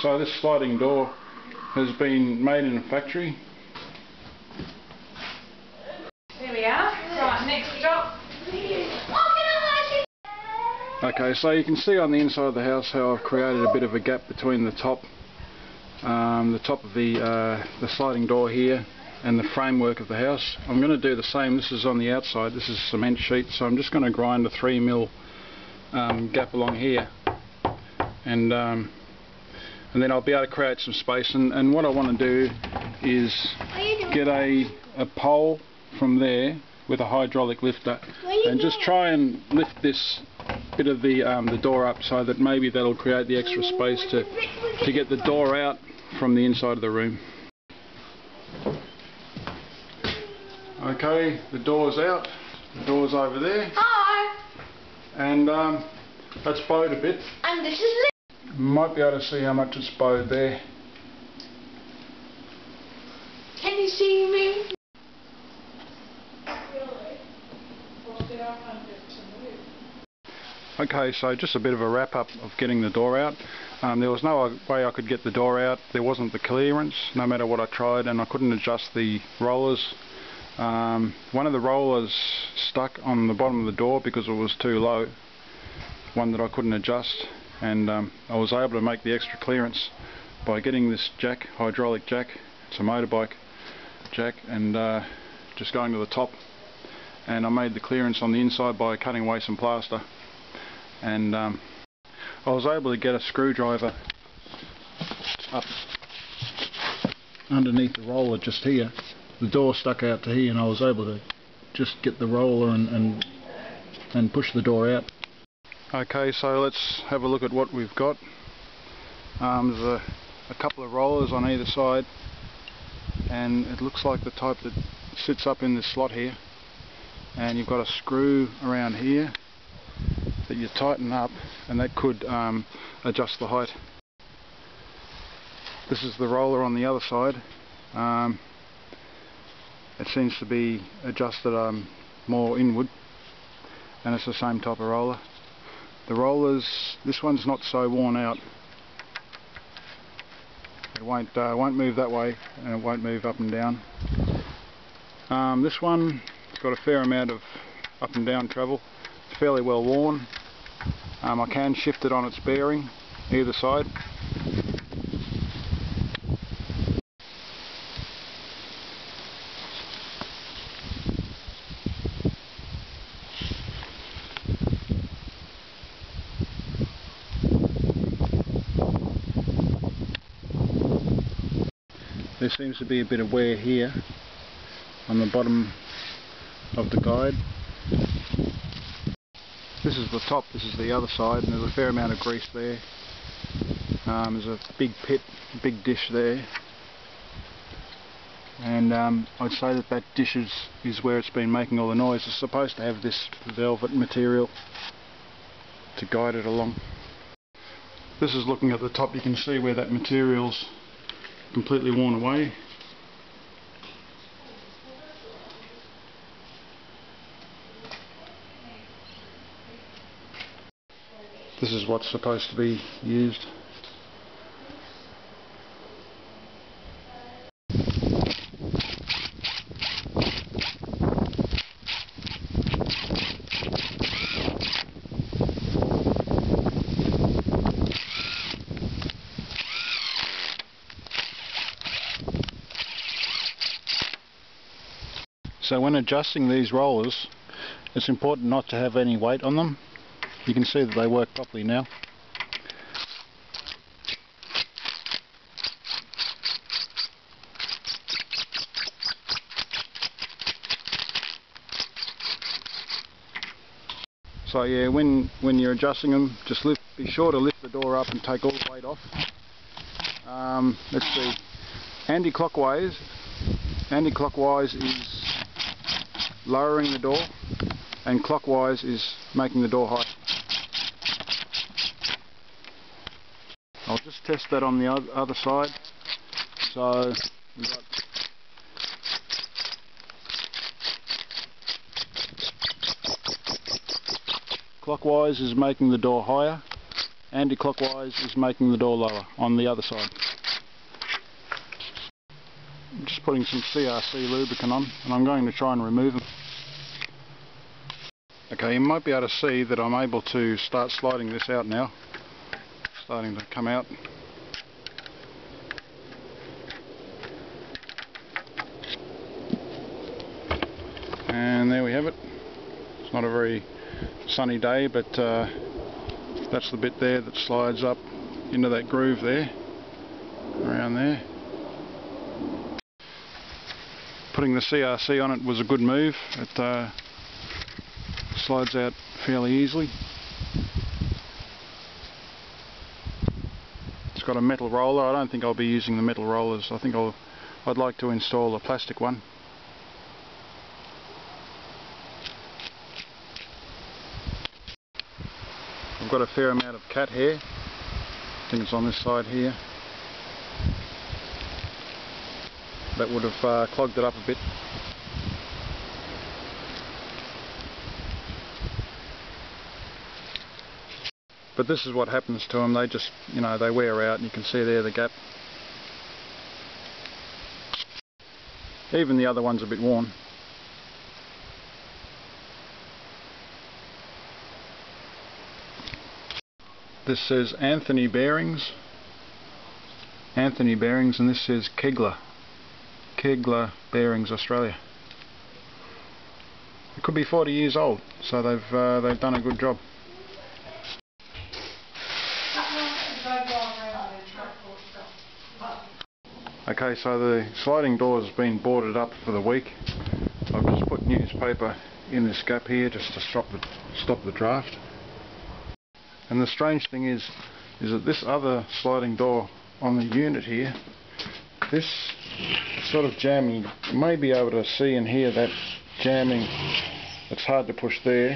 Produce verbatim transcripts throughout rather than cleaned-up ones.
So this sliding door has been made in a factory. There we are. Right, next stop. Okay, so you can see on the inside of the house how I've created a bit of a gap between the top, um, the top of the uh, the sliding door here, and the framework of the house. I'm going to do the same. This is on the outside. This is cement sheet, so I'm just going to grind a three mil um, gap along here, and um, and then I'll be able to create some space. And, and what I want to do is get a a pole from there with a hydraulic lifter, and just try and lift this bit of the um, the door up, so that maybe that'll create the extra space to to get the door out from the inside of the room. Okay, the door's out. The door's over there. Hi. And um, that's bowed a bit. And this is Liz. Might be able to see how much it's bowed there. Can you see me? Okay, so just a bit of a wrap up of getting the door out. Um, there was no way I could get the door out. There wasn't the clearance, no matter what I tried, and I couldn't adjust the rollers. Um, one of the rollers stuck on the bottom of the door because it was too low, one that I couldn't adjust, and um, I was able to make the extra clearance by getting this jack, hydraulic jack. It's a motorbike jack, and uh, just going to the top, and I made the clearance on the inside by cutting away some plaster. And um, I was able to get a screwdriver up underneath the roller just here. The door stuck out to here, and I was able to just get the roller and, and, and push the door out. Okay, so let's have a look at what we've got. Um, there's a, a couple of rollers on either side, and it looks like the type that sits up in this slot here, and you've got a screw around here that you tighten up, and that could um, adjust the height. This is the roller on the other side. Um, it seems to be adjusted um, more inward, and it's the same type of roller. The rollers, this one's not so worn out. It won't, uh, won't move that way, and it won't move up and down. Um, this one, it's got a fair amount of up and down travel. It's fairly well worn. Um, I can shift it on its bearing either side. There seems to be a bit of wear here on the bottom of the guide. This is the top, this is the other side, and there's a fair amount of grease there. Um, there's a big pit, a big dish there, and um, I'd say that that dish is, is where it's been making all the noise. It's supposed to have this velvet material to guide it along. This is looking at the top. You can see where that material's completely worn away. This is what's supposed to be used. So when adjusting these rollers, it's important not to have any weight on them. You can see that they work properly now. So yeah, when when you're adjusting them, just lift, be sure to lift the door up and take all the weight off. Um, let's see, anti-clockwise, anti-clockwise is lowering the door, and clockwise is making the door high. I'll just test that on the other side. So we've got clockwise is making the door higher, anti-clockwise is making the door lower on the other side. I'm just putting some C R C lubricant on, and I'm going to try and remove them. Okay, you might be able to see that I'm able to start sliding this out now. Starting to come out. And there we have it. It's not a very sunny day, but uh, that's the bit there that slides up into that groove there, around there. Putting the C R C on it was a good move. It uh, slides out fairly easily. It's got a metal roller. I don't think I'll be using the metal rollers. I think I'll, I'd like to install a plastic one. I've got a fair amount of cat hair. I think it's on this side here. That would have uh, clogged it up a bit. But this is what happens to them. They just, you know, they wear out, and you can see there the gap. Even the other one's a bit worn. This says Anthony Bearings, Anthony Bearings, and this says Kegler, Kegler Bearings Australia. It could be forty years old, so they've uh, they've done a good job. Okay, so the sliding door has been boarded up for the week. I've just put newspaper in this gap here just to stop the stop the draft. And the strange thing is, is that this other sliding door on the unit here, this sort of jamming, you may be able to see and hear that jamming. It's hard to push there.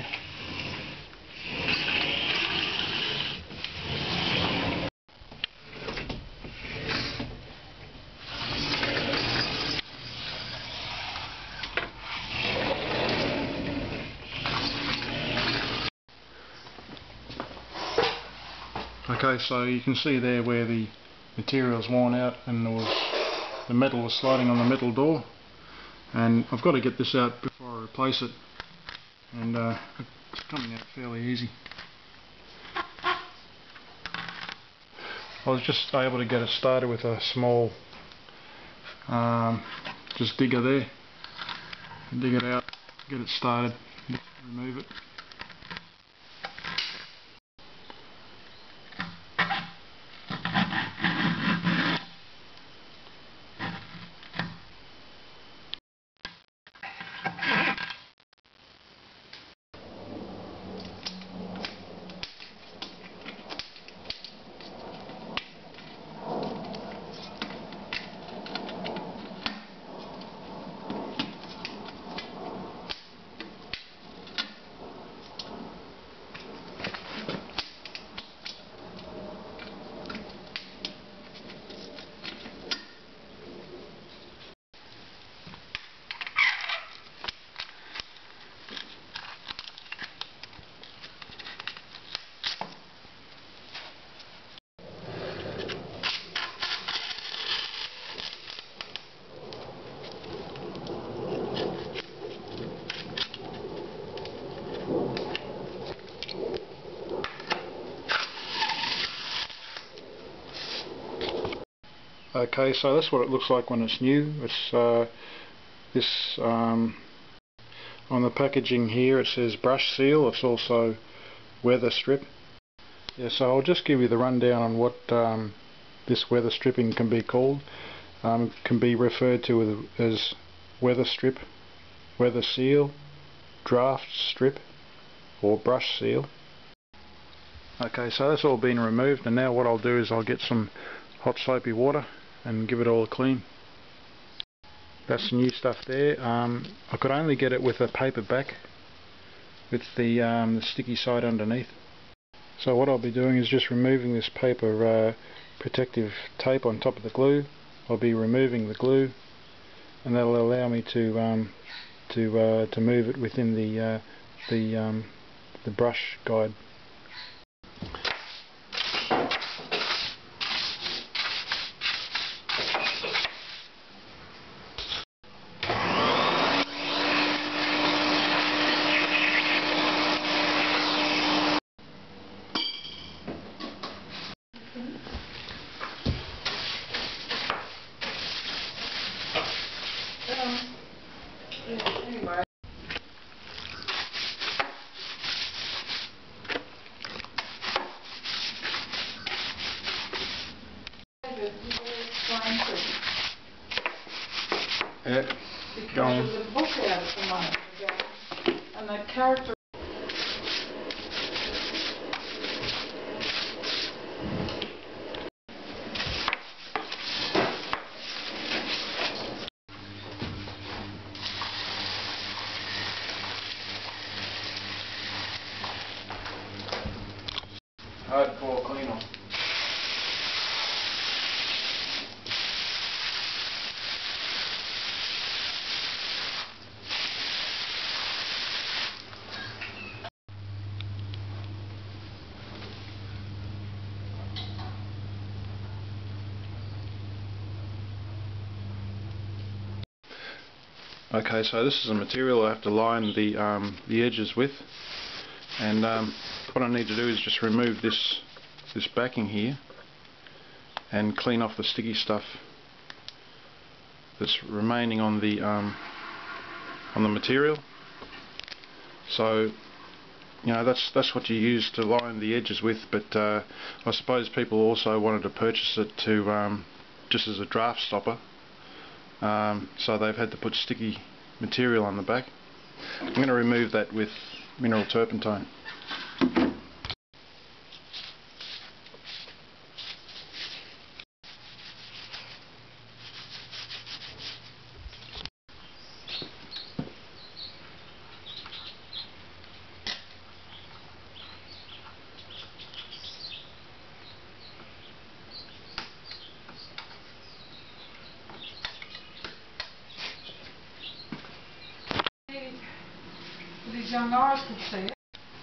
Okay, so you can see there where the material's worn out and there was, the metal was sliding on the metal door, and I've got to get this out before I replace it, and uh, it's coming out fairly easy. I was just able to get it started with a small um, just digger there, dig it out, get it started, remove it. Okay, so that's what it looks like when it's new. It's uh, this um, on the packaging here it says brush seal. It's also weather strip. Yeah, so I'll just give you the rundown on what um, this weather stripping can be called. Um, it can be referred to as weather strip, weather seal, draft strip, or brush seal. Okay, so that's all been removed, and now what I'll do is I'll get some hot soapy water and give it all a clean. That's the new stuff there. Um, I could only get it with a paper back with the, um, the sticky side underneath. So what I'll be doing is just removing this paper uh, protective tape on top of the glue. I'll be removing the glue, and that'll allow me to um, to uh, to move it within the uh, the um, the brush guide. Yeah. Because Go on. there's a book out at the moment about, and the character. Hardcore clean off. Okay, so this is a material I have to line the um, the edges with, and um, what I need to do is just remove this this backing here and clean off the sticky stuff that's remaining on the um, on the material. So you know that's that's what you use to line the edges with, but uh, I suppose people also wanted to purchase it to um, just as a draft stopper. Um, so they've had to put sticky material on the back. I'm going to remove that with mineral turpentine. These young eyes could see it.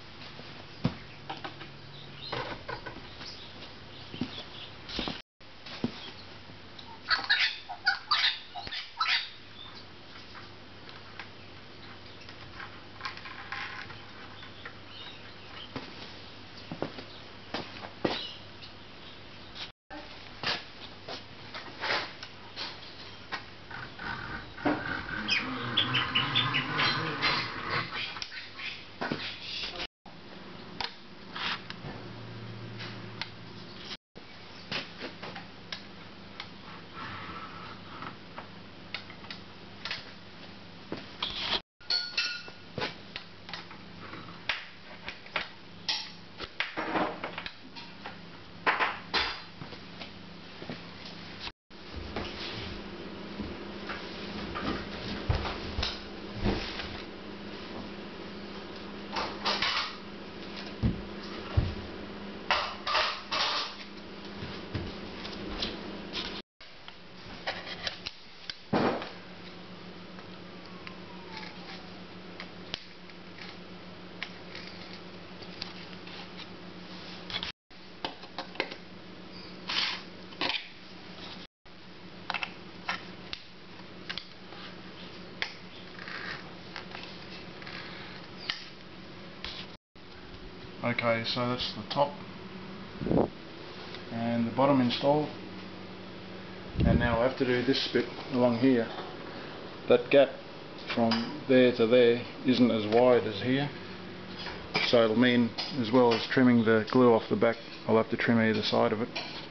Okay, so that's the top and the bottom installed, and now I have to do this bit along here. That gap from there to there isn't as wide as here, so it'll mean, as well as trimming the glue off the back, I'll have to trim either side of it.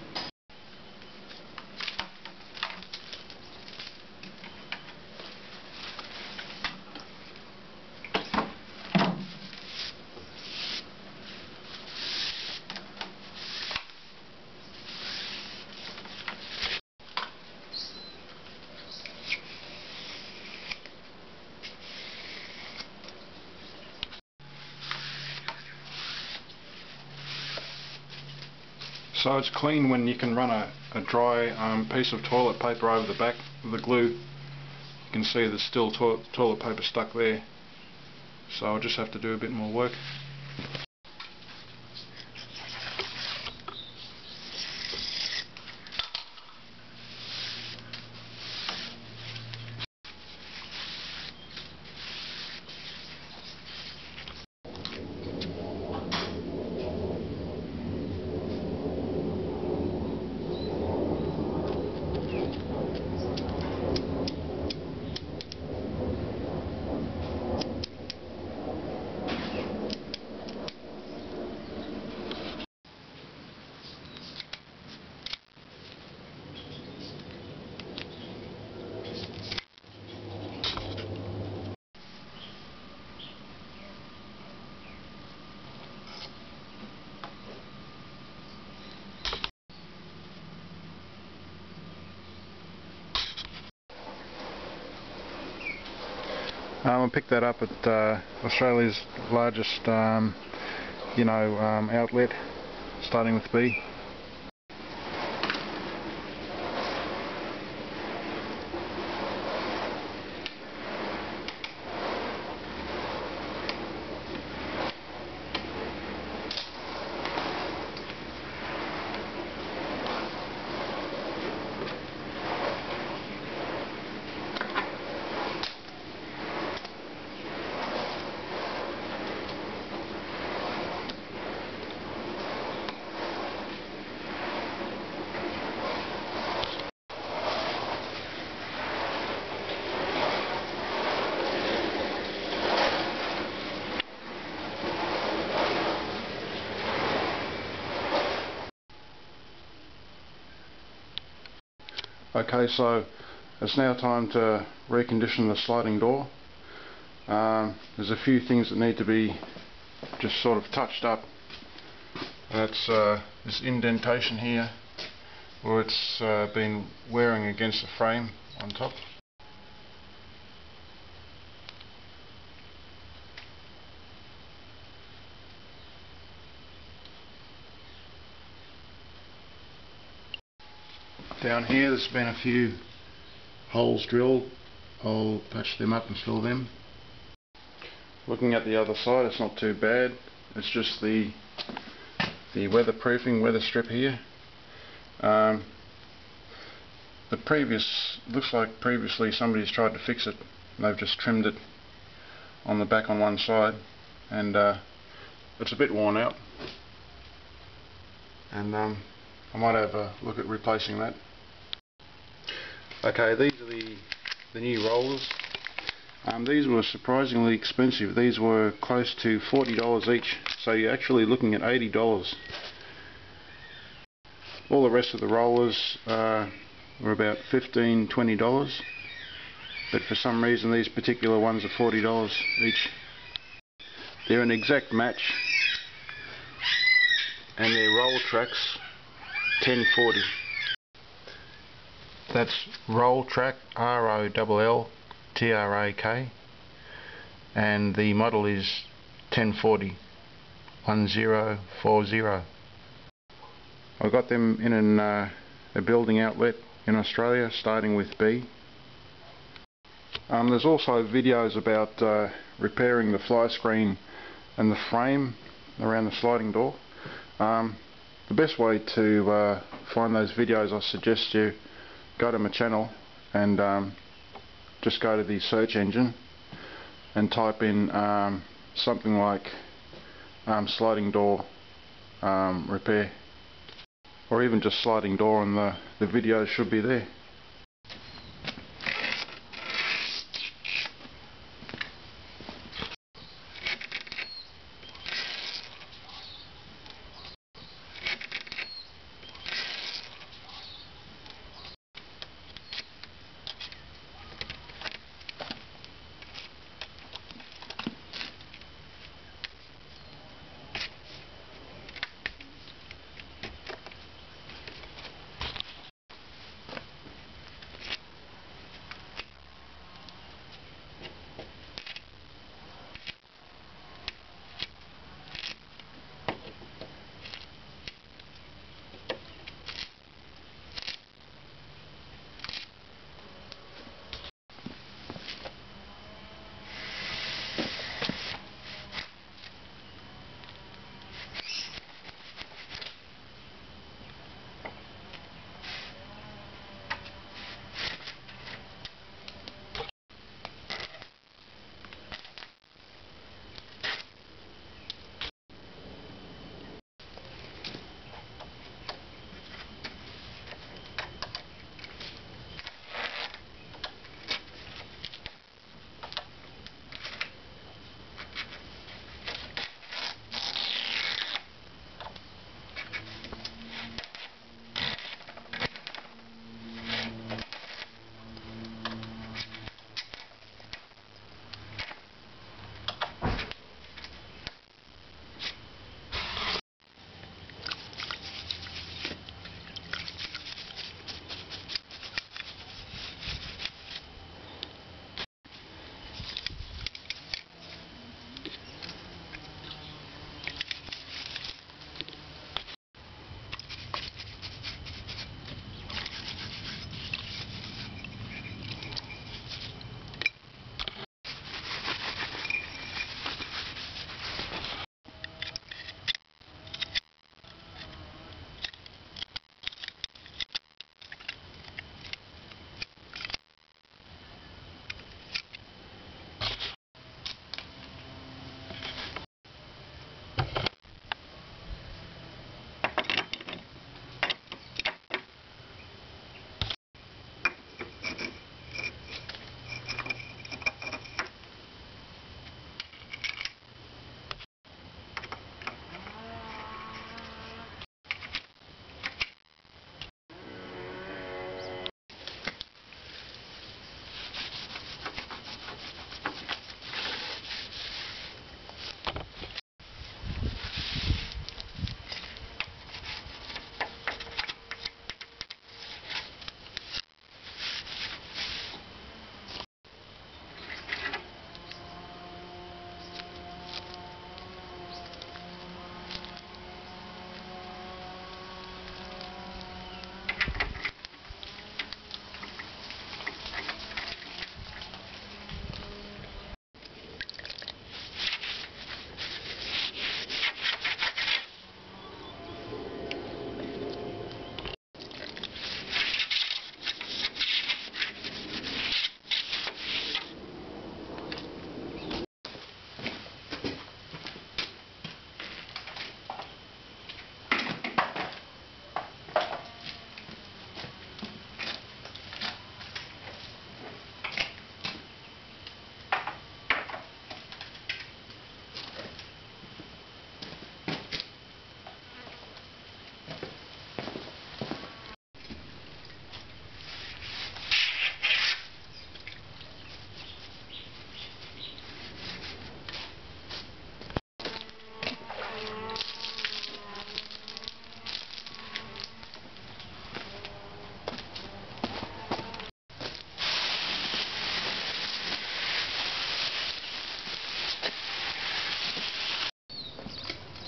So it's clean when you can run a, a dry um, piece of toilet paper over the back of the glue. You can see there's still to toilet paper stuck there, so I'll just have to do a bit more work. Um, I picked that up at uh, Australia's largest, um, you know, um, outlet, starting with B. Okay, so it's now time to recondition the sliding door. Um, there's a few things that need to be just sort of touched up. That's uh, this indentation here, where it's uh, been wearing against the frame on top. Down here there's been a few holes drilled. I'll patch them up and fill them. Looking at the other side, it's not too bad. It's just the the weatherproofing weather strip here. Um, the previous looks like previously somebody's tried to fix it. They've just trimmed it on the back on one side, and uh, it's a bit worn out. And um, I might have a look at replacing that. Okay, these are the the new rollers. Um, these were surprisingly expensive. These were close to forty dollars each, so you're actually looking at eighty dollars. All the rest of the rollers uh, were about fifteen to twenty dollars, but for some reason these particular ones are forty dollars each. They're an exact match, and their roll tracks ten forty. That's Roll Track, R O L L T R A K, and the model is ten forty, one zero four zero. I got them in an, uh, a building outlet in Australia, starting with B. Um, there's also videos about uh, repairing the fly screen and the frame around the sliding door. Um, the best way to uh, find those videos, I suggest you go to my channel and um, just go to the search engine and type in um, something like um, sliding door um, repair, or even just sliding door, and the, the video should be there.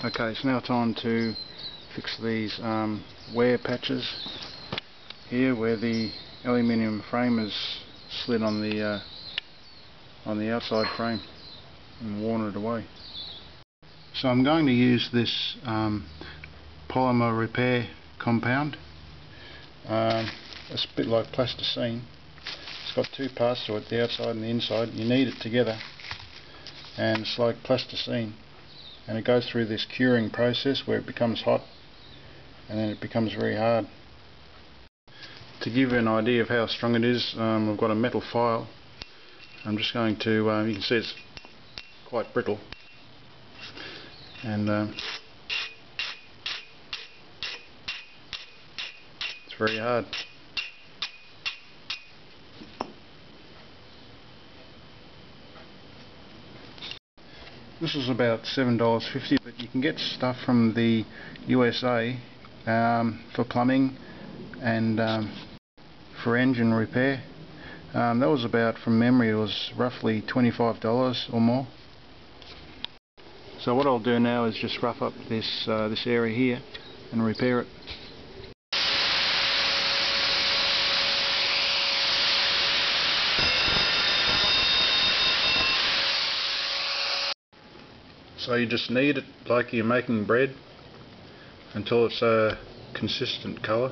Okay, it's now time to fix these um, wear patches here where the aluminium frame is slid on the uh, on the outside frame and worn it away. So I'm going to use this um, polymer repair compound. Um, it's a bit like plasticine. It's got two parts to it, the outside and the inside. You knead it together and it's like plasticine, and it goes through this curing process where it becomes hot and then it becomes very hard. To give you an idea of how strong it is, um, I've got a metal file. I'm just going to, uh, you can see it's quite brittle, and um, it's very hard. This is about seven dollars fifty, but you can get stuff from the U S A um, for plumbing and um, for engine repair. Um, that was about, from memory, it was roughly twenty-five dollars or more. So what I'll do now is just rough up this uh, this area here and repair it. So you just knead it like you're making bread until it's a consistent colour.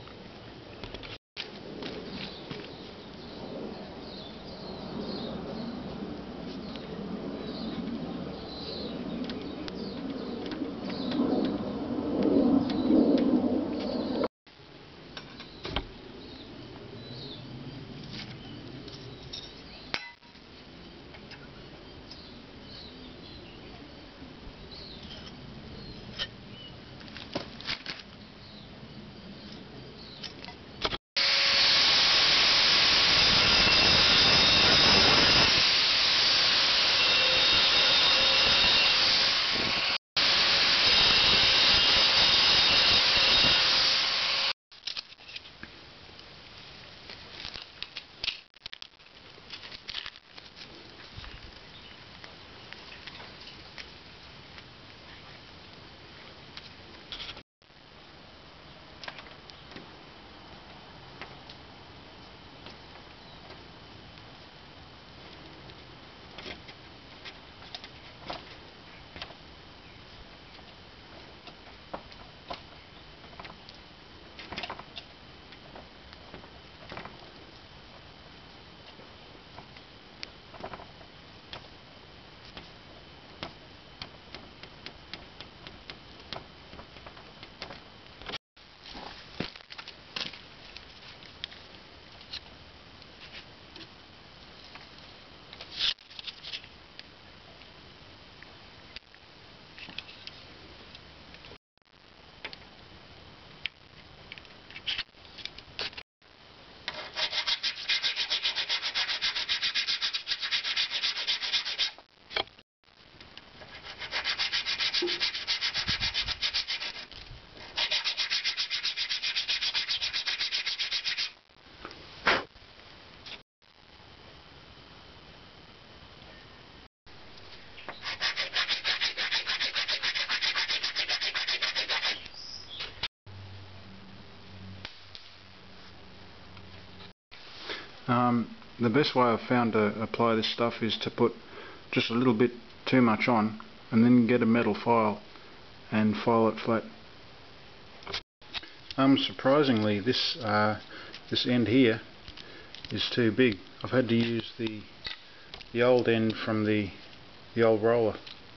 Um, the best way I've found to apply this stuff is to put just a little bit too much on and then get a metal file and file it flat. Um, surprisingly, this uh, this end here is too big. I've had to use the the old end from the the old roller.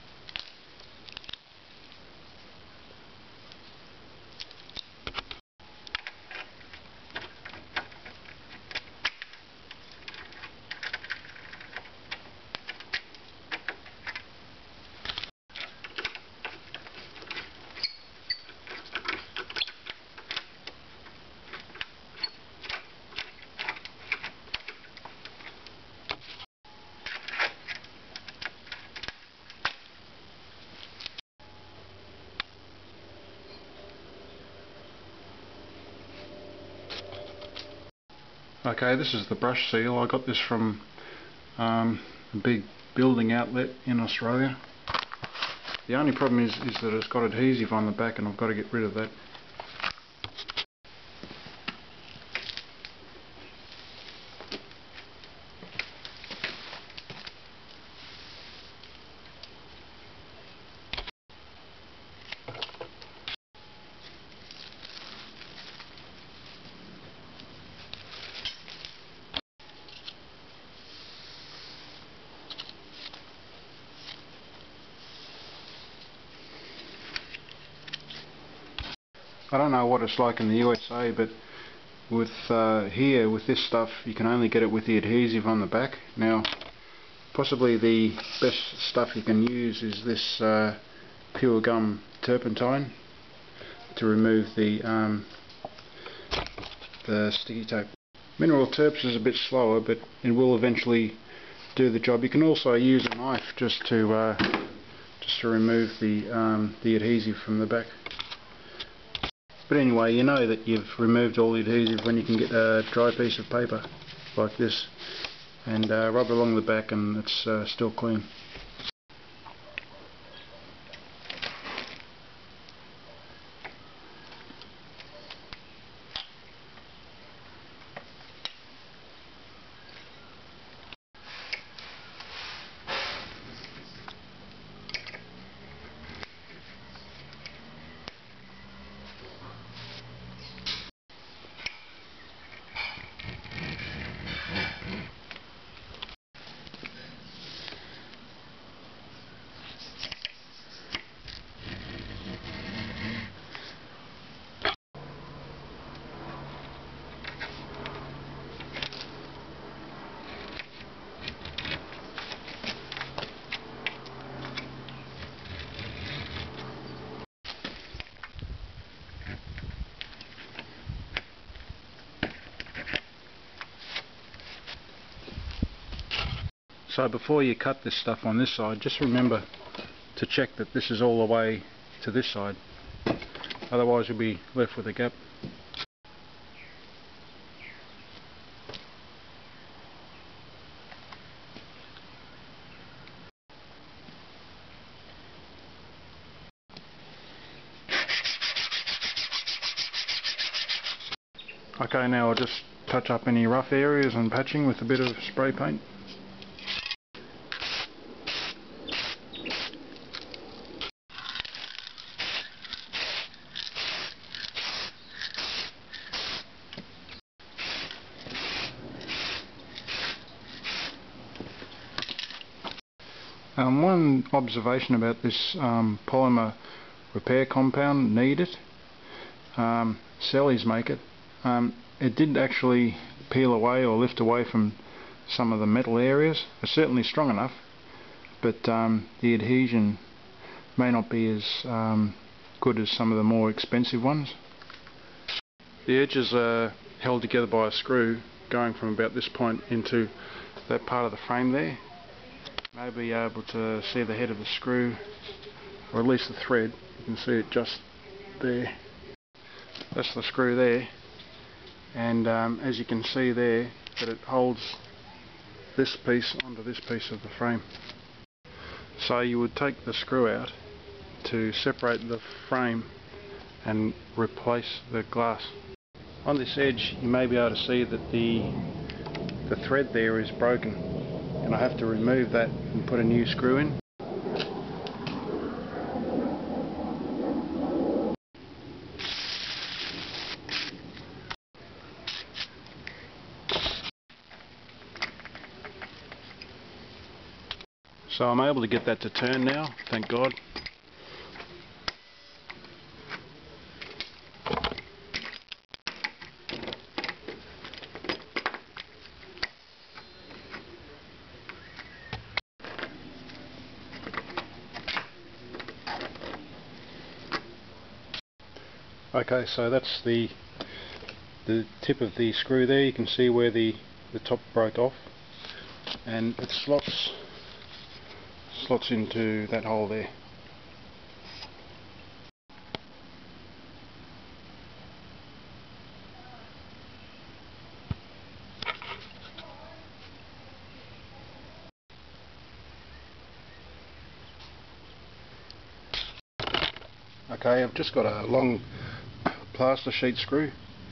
Okay, this is the brush seal. I got this from um, a big building outlet in Australia. The only problem is, is that it's got adhesive on the back, and I've got to get rid of that. I don't know what it's like in the U S A, but with uh, here, with this stuff, you can only get it with the adhesive on the back. Now, possibly the best stuff you can use is this uh, Pure Gum turpentine to remove the um, the sticky tape. Mineral Terps is a bit slower, but it will eventually do the job. You can also use a knife just to uh, just to remove the um, the adhesive from the back. But anyway, you know that you've removed all the adhesive when you can get a dry piece of paper like this and uh, rub it along the back, and it's uh, still clean. So before you cut this stuff on this side, just remember to check that this is all the way to this side, otherwise you'll be left with a gap. Okay, now I'll just touch up any rough areas and patching with a bit of spray paint. Um, one observation about this um, polymer repair compound, Need It, um, Selleys make it, um, it did actually peel away or lift away from some of the metal areas. It's certainly strong enough, but um, the adhesion may not be as um, good as some of the more expensive ones. The edges are held together by a screw going from about this point into that part of the frame there. May be able to see the head of the screw, or at least the thread. You can see it just there. That's the screw there, and um, as you can see there, that it holds this piece onto this piece of the frame. So you would take the screw out to separate the frame and replace the glass. On this edge you may be able to see that the the thread there is broken, and I have to remove that and put a new screw in. So I'm able to get that to turn now, thank God. Okay, so that's the the tip of the screw there. You can see where the the top broke off, and it slots slots into that hole there. Okay, I've just got a long plaster sheet screw.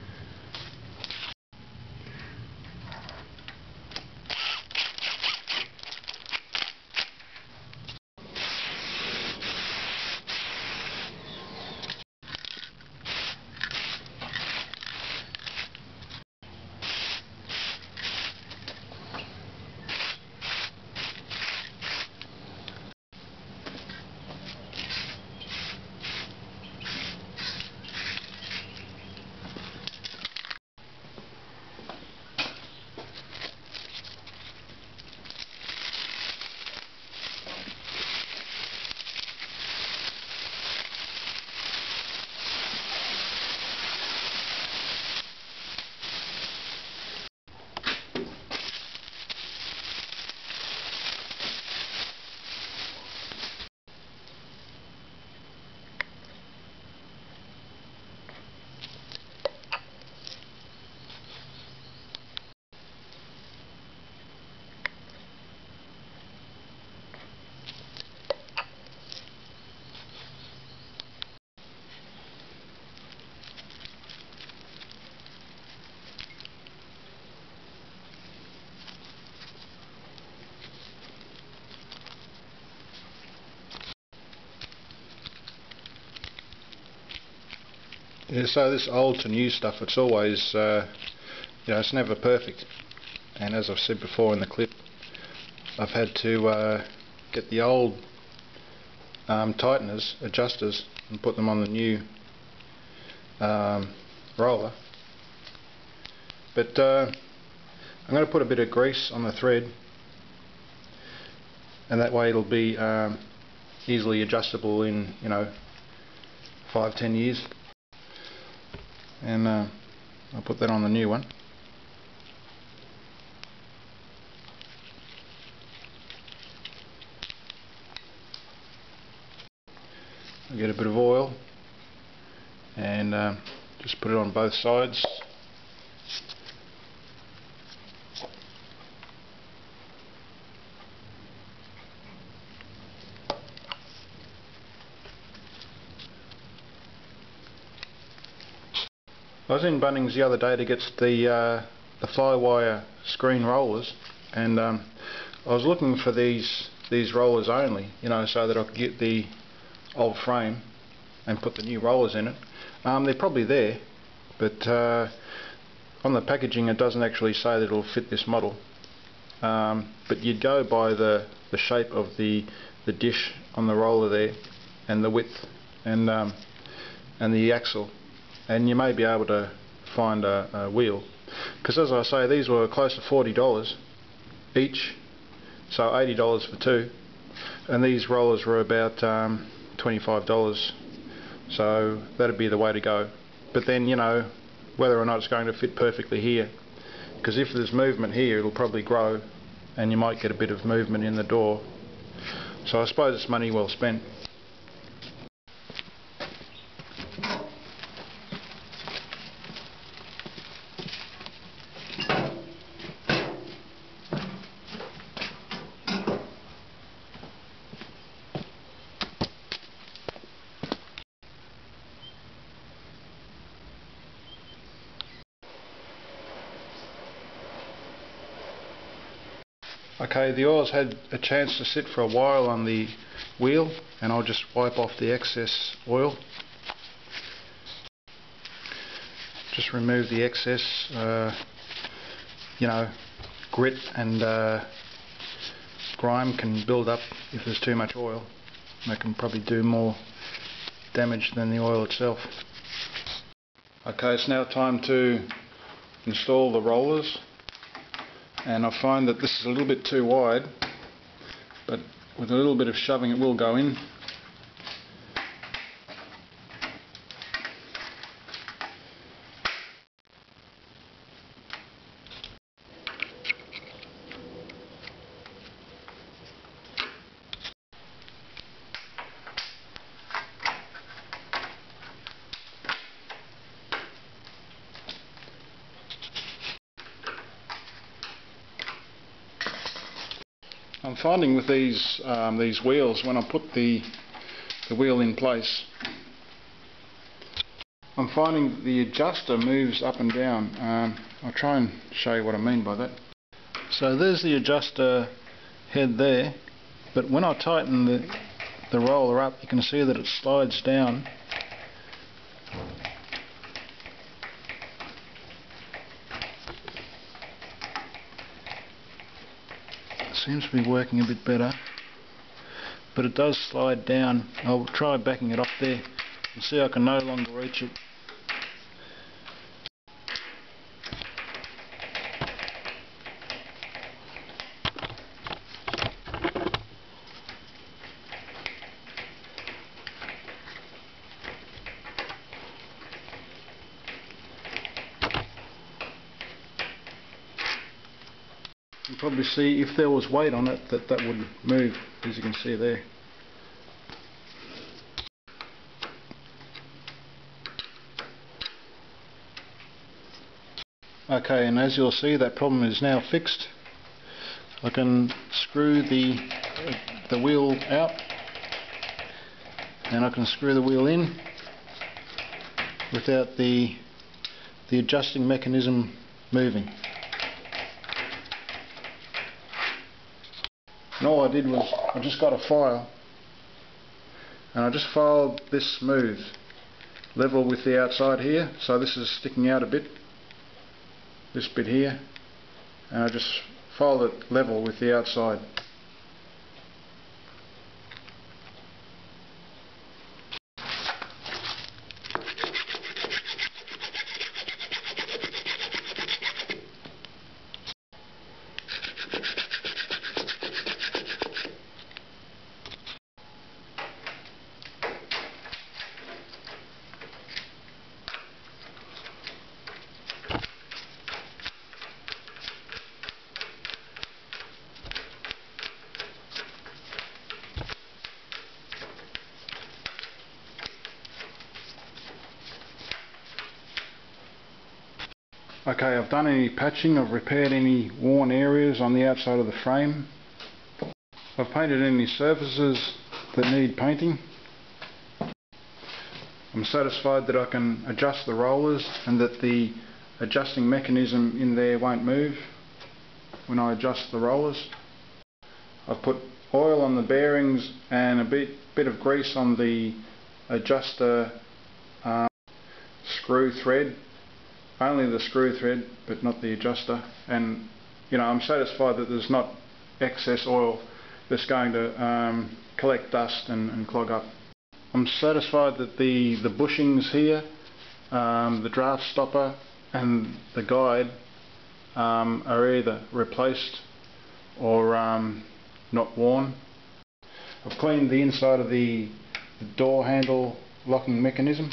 Yeah, so this old to new stuff, it's always, uh, you know, it's never perfect. And as I've said before in the clip, I've had to uh, get the old um, tighteners, adjusters, and put them on the new um, roller. But uh, I'm going to put a bit of grease on the thread, and that way it'll be um, easily adjustable in, you know, five, ten years. And uh, I'll put that on the new one. I'll get a bit of oil and uh, just put it on both sides. I was in Bunnings the other day to get the uh, the Flywire screen rollers, and um, I was looking for these these rollers only, you know, so that I could get the old frame and put the new rollers in it. Um, they're probably there, but uh, on the packaging it doesn't actually say that it'll fit this model. Um, but you'd go by the the shape of the the dish on the roller there, and the width, and um, and the axle. And you may be able to find a, a wheel, because as I say, these were close to forty dollars each, so eighty dollars for two, and these rollers were about um, twenty-five dollars, so that'd be the way to go. But then, you know, whether or not it's going to fit perfectly here, because if there's movement here it'll probably grow and you might get a bit of movement in the door, so I suppose it's money well spent. Okay, the oil's had a chance to sit for a while on the wheel, and I'll just wipe off the excess oil. Just remove the excess, uh, you know, grit and uh, grime can build up if there's too much oil. That can probably do more damage than the oil itself. Okay, it's now time to install the rollers. And I find that this is a little bit too wide, but with a little bit of shoving it will go in. I'm finding with these um, these wheels, when I put the the wheel in place, I'm finding the adjuster moves up and down. Um, I'll try and show you what I mean by that. So there's the adjuster head there, but when I tighten the, the roller up, you can see that it slides down. It seems to be working a bit better, but it does slide down. I'll try backing it off there and see I can no longer reach it. You can probably see if there was weight on it that that would move, as you can see there. Okay, and as you'll see, that problem is now fixed. I can screw the the wheel out, and I can screw the wheel in without the the adjusting mechanism moving. And all I did was I just got a file and I just filed this smooth, level with the outside here, so this is sticking out a bit, this bit here, and I just filed it level with the outside. Okay, I've done any patching, I've repaired any worn areas on the outside of the frame. I've painted any surfaces that need painting. I'm satisfied that I can adjust the rollers and that the adjusting mechanism in there won't move when I adjust the rollers. I've put oil on the bearings and a bit, bit of grease on the adjuster um, screw thread. Only the screw thread, but not the adjuster, and you know, I'm satisfied that there's not excess oil that's going to um, collect dust and, and clog up. I'm satisfied that the, the bushings here, um, the draft stopper and the guide um, are either replaced or um, not worn. I've cleaned the inside of the, the door handle locking mechanism.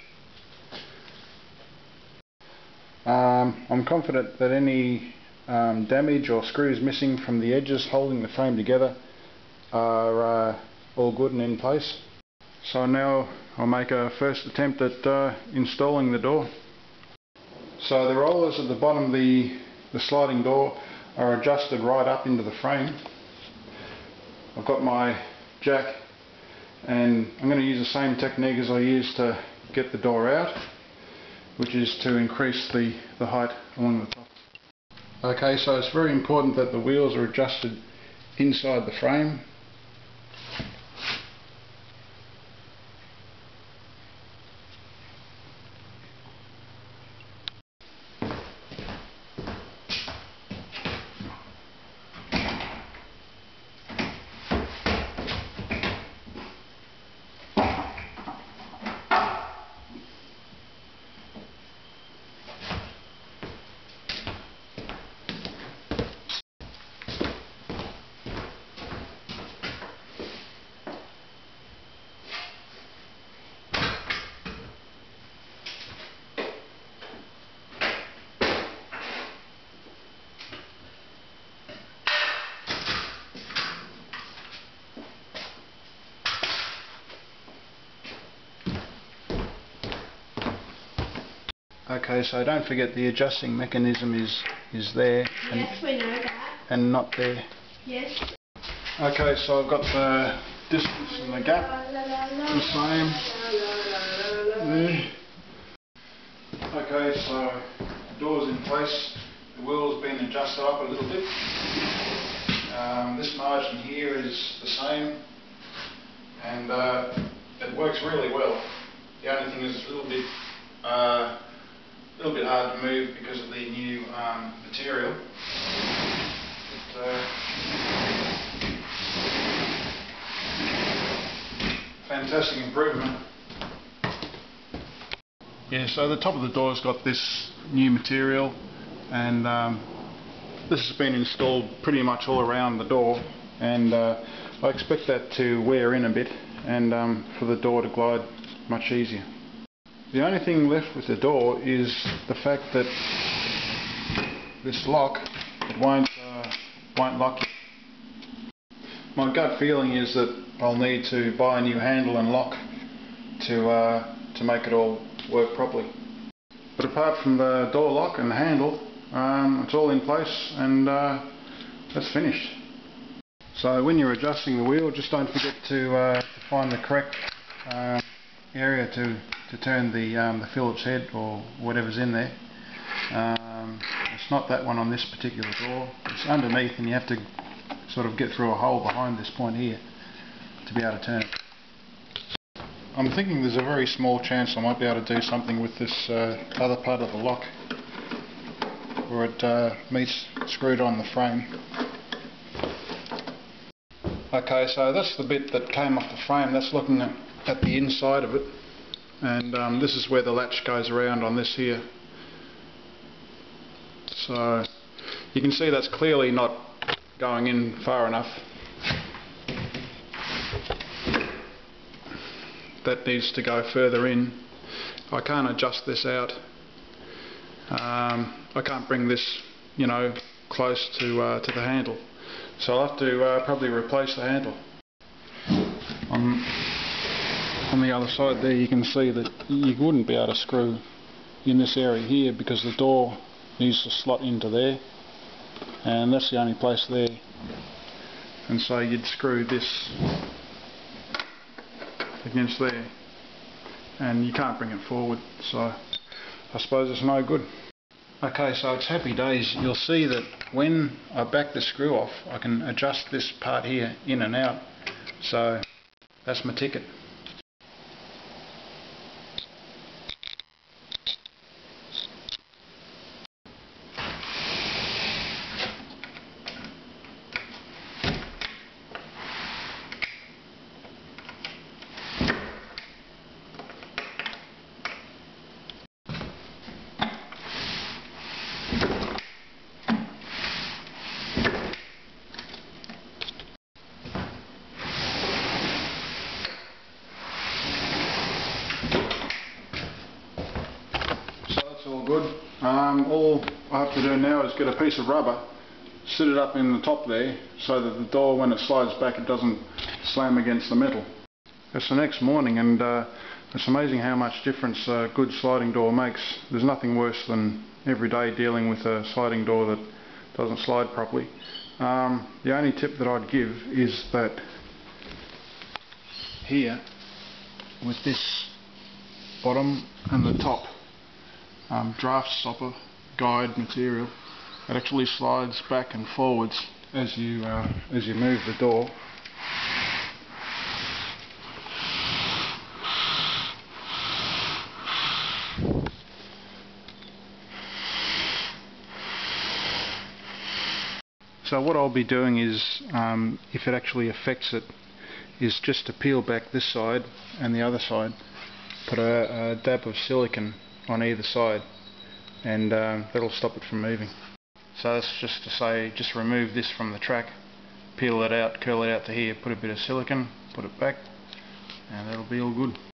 Um, I'm confident that any um, damage or screws missing from the edges holding the frame together are uh, all good and in place. So now I'll make a first attempt at uh, installing the door. So the rollers at the bottom of the, the sliding door are adjusted right up into the frame. I've got my jack, and I'm going to use the same technique as I used to get the door out, which is to increase the, the height along the top. Okay, so it's very important that the wheels are adjusted inside the frame. Okay, so don't forget the adjusting mechanism is is there and, Yes, we know that. and not there. Yes. Okay, so I've got the distance and the gap the same there. Okay, so the door's in place, the wheel's been adjusted up a little bit. Um, this margin here is the same, and uh, it works really well. The only thing is it's a little bit, uh, a little bit hard to move because of the new um, material. But, uh, fantastic improvement. Yeah, so the top of the door's got this new material, and um, this has been installed pretty much all around the door, and uh, I expect that to wear in a bit and um, for the door to glide much easier. The only thing left with the door is the fact that this lock, it won't, uh, won't lock. My gut feeling is that I'll need to buy a new handle and lock to, uh, to make it all work properly. But apart from the door lock and the handle, um, it's all in place, and uh, that's finished. So when you're adjusting the wheel, just don't forget to, uh, to find the correct uh, area to, to turn the, um, the Phillips head or whatever's in there. Um, it's not that one on this particular door, it's underneath, and you have to sort of get through a hole behind this point here to be able to turn it. I'm thinking there's a very small chance I might be able to do something with this uh, other part of the lock where it uh, meets screwed on the frame. Okay, so that's the bit that came off the frame. That's looking at, at the inside of it, and um, this is where the latch goes around on this here. So you can see that's clearly not going in far enough. That needs to go further in. I can't adjust this out. Um, I can't bring this, you know, close to uh, to the handle. So I'll have to uh, probably replace the handle. On, on the other side there, you can see that you wouldn't be able to screw in this area here because the door needs to slot into there, and that's the only place there. And so you'd screw this against there, and you can't bring it forward, so I suppose it's no good. Okay, so it's happy days. You'll see that when I back the screw off, I can adjust this part here in and out, so that's my ticket. All good. Um, all I have to do now is get a piece of rubber, sit it up in the top there so that the door, when it slides back, it doesn't slam against the metal. It's the next morning, and uh, it's amazing how much difference a good sliding door makes. There's nothing worse than every day dealing with a sliding door that doesn't slide properly. Um, the only tip that I'd give is that here, with this bottom and the top Um, draft stopper guide material, it actually slides back and forwards as you uh, as you move the door. So what I'll be doing is, um, if it actually affects it, is just to peel back this side and the other side, put a, a dab of silicone on either side, and um, that'll stop it from moving. So that's just to say, just remove this from the track, peel it out, curl it out to here, put a bit of silicone, put it back, and that'll be all good.